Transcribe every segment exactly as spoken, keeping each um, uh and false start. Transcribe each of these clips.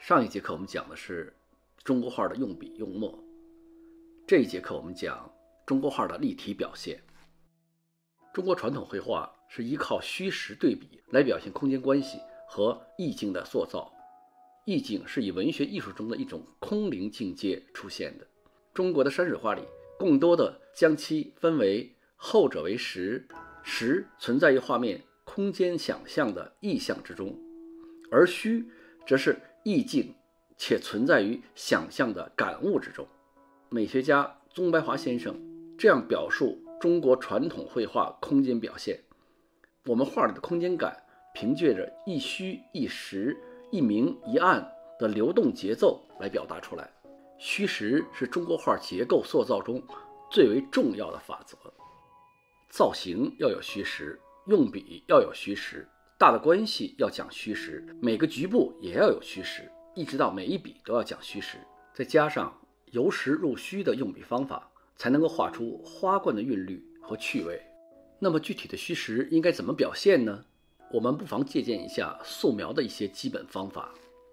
上一节课我们讲的是中国画的用笔用墨，这一节课我们讲中国画的立体表现。中国传统绘画是依靠虚实对比来表现空间关系和意境的塑造，意境是以文学艺术中的一种空灵境界出现的。中国的山水画里更多的将其分为后者为实，实存在于画面空间想象的意象之中，而虚则是意境且存在于想象的感悟之中。美学家宗白华先生这样表述中国传统绘画空间表现：我们画里的空间感凭借着一虚一实、一明一暗的流动节奏来表达出来。虚实是中国画结构塑造中最为重要的法则。造型要有虚实，用笔要有虚实，大的关系要讲虚实，每个局部也要有虚实，一直到每一笔都要讲虚实。再加上由实入虚的用笔方法，才能够画出花冠的韵律和趣味。那么具体的虚实应该怎么表现呢？我们不妨借鉴一下素描的一些基本方法。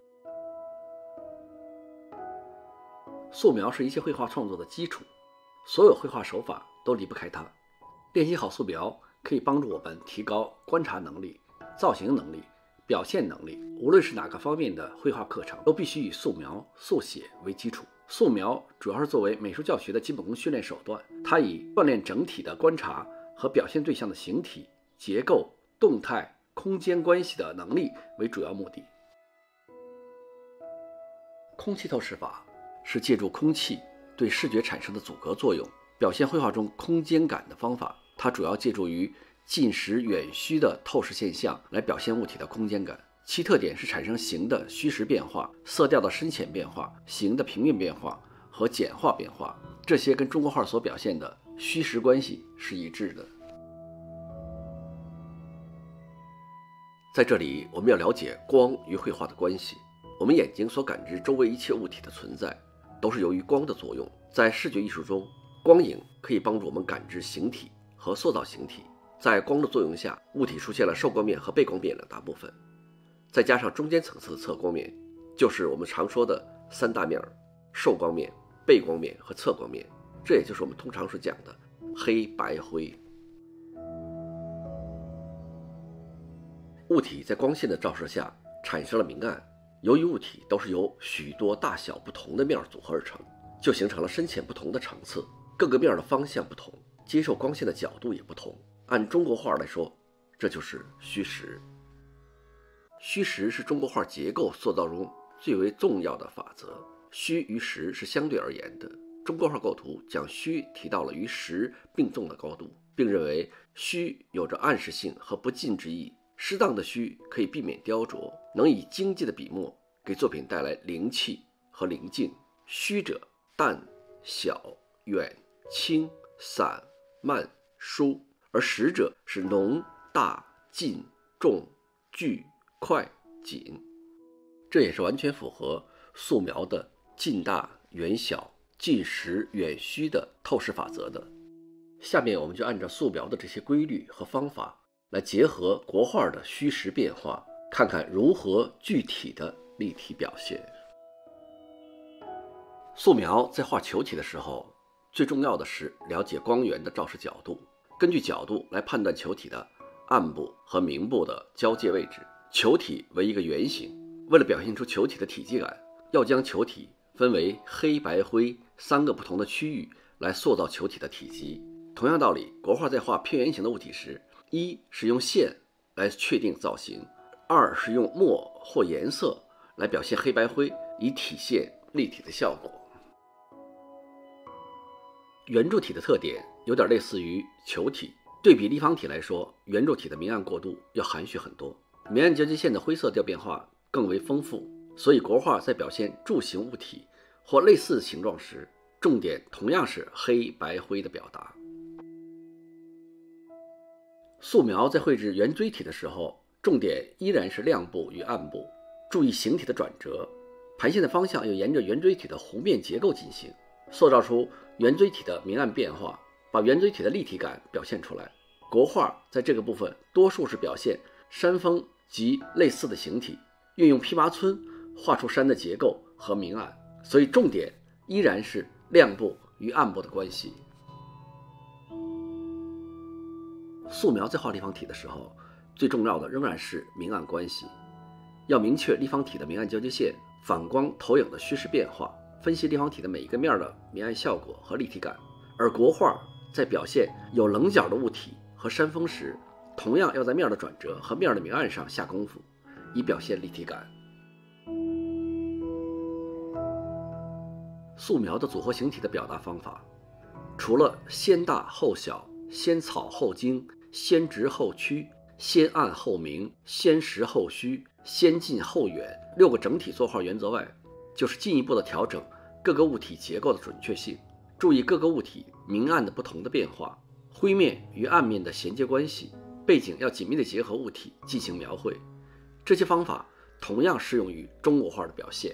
素描是一切绘画创作的基础，所有绘画手法都离不开它。练习好素描可以帮助我们提高观察能力、造型能力、表现能力。无论是哪个方面的绘画课程，都必须以素描、速写为基础。素描主要是作为美术教学的基本功训练手段，它以锻炼整体的观察和表现对象的形体、结构、动态、空间关系的能力为主要目的。空气透视法是借助空气对视觉产生的阻隔作用，表现绘画中空间感的方法。它主要借助于近实远虚的透视现象来表现物体的空间感，其特点是产生形的虚实变化、色调的深浅变化、形的平面变化和简化变化，这些跟中国画所表现的虚实关系是一致的。在这里，我们要了解光与绘画的关系。我们眼睛所感知周围一切物体的存在，都是由于光的作用。在视觉艺术中，光影可以帮助我们感知形体和塑造形体。在光的作用下，物体出现了受光面和背光面两大部分，再加上中间层次的侧光面，就是我们常说的三大面：受光面、背光面和侧光面。这也就是我们通常所讲的黑白灰。物体在光线的照射下产生了明暗，由于物体都是由许多大小不同的面组合而成，就形成了深浅不同的层次，各个面的方向不同，接受光线的角度也不同。按中国画来说，这就是虚实。虚实是中国画结构塑造中最为重要的法则。虚与实是相对而言的。中国画构图将虚提到了与实并重的高度，并认为虚有着暗示性和不尽之意。适当的虚可以避免雕琢，能以精细的笔墨给作品带来灵气和灵境。虚者淡、小、远、轻、散、慢、疏，而实者是浓、大、近、重、巨、快、紧。这也是完全符合素描的近大、远小、近实、远虚的透视法则的。下面我们就按照素描的这些规律和方法，来结合国画的虚实变化，看看如何具体的立体表现。素描在画球体的时候，最重要的是了解光源的照射角度，根据角度来判断球体的暗部和明部的交界位置。球体为一个圆形，为了表现出球体的体积感，要将球体分为黑白灰三个不同的区域来塑造球体的体积。同样道理，国画在画偏圆形的物体时，一是用线来确定造型，二是用墨或颜色来表现黑白灰，以体现立体的效果。圆柱体的特点有点类似于球体，对比立方体来说，圆柱体的明暗过渡要含蓄很多，明暗交界线的灰色调变化更为丰富，所以国画在表现柱形物体或类似形状时，重点同样是黑白灰的表达。素描在绘制圆锥体的时候，重点依然是亮部与暗部，注意形体的转折，盘线的方向要沿着圆锥体的弧面结构进行，塑造出圆锥体的明暗变化，把圆锥体的立体感表现出来。国画在这个部分多数是表现山峰及类似的形体，运用披麻皴画出山的结构和明暗，所以重点依然是亮部与暗部的关系。素描在画立方体的时候，最重要的仍然是明暗关系，要明确立方体的明暗交界线、反光投影的虚实变化，分析立方体的每一个面的明暗效果和立体感。而国画在表现有棱角的物体和山峰时，同样要在面的转折和面的明暗上下功夫，以表现立体感。素描的组合形体的表达方法，除了先大后小、先草后精、先直后曲、先暗后明、先实后虚、先近后远六个整体作画原则外，就是进一步的调整各个物体结构的准确性，注意各个物体明暗的不同的变化，灰面与暗面的衔接关系，背景要紧密的结合物体进行描绘。这些方法同样适用于中国画的表现。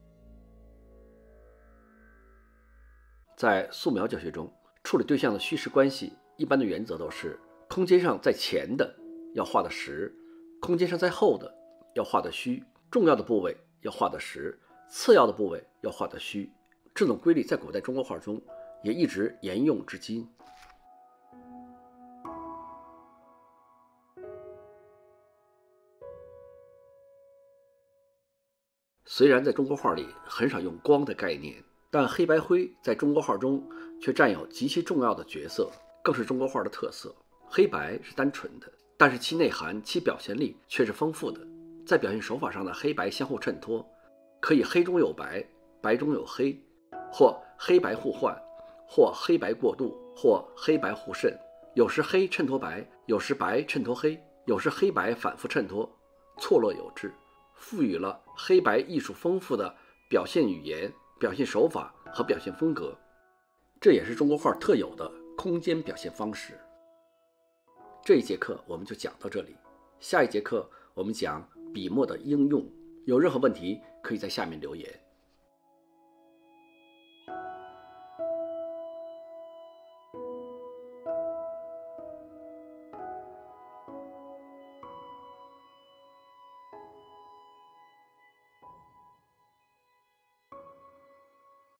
在素描教学中，处理对象的虚实关系一般的原则都是：空间上在前的要画的实，空间上在后的要画的虚，重要的部位要画的实，次要的部位要画的虚。这种规律在古代中国画中也一直沿用至今。虽然在中国画里很少用光的概念，但黑白灰在中国画中却占有极其重要的角色，更是中国画的特色。黑白是单纯的，但是其内涵、其表现力却是丰富的。在表现手法上的黑白相互衬托，可以黑中有白，白中有黑，或黑白互换，或黑白过渡，或黑白互渗。有时黑衬托白，有时白衬托黑，有时黑白反复衬托，错落有致，赋予了黑白艺术丰富的表现语言、表现手法和表现风格。这也是中国画特有的空间表现方式。这一节课我们就讲到这里，下一节课我们讲笔墨的应用。有任何问题可以在下面留言。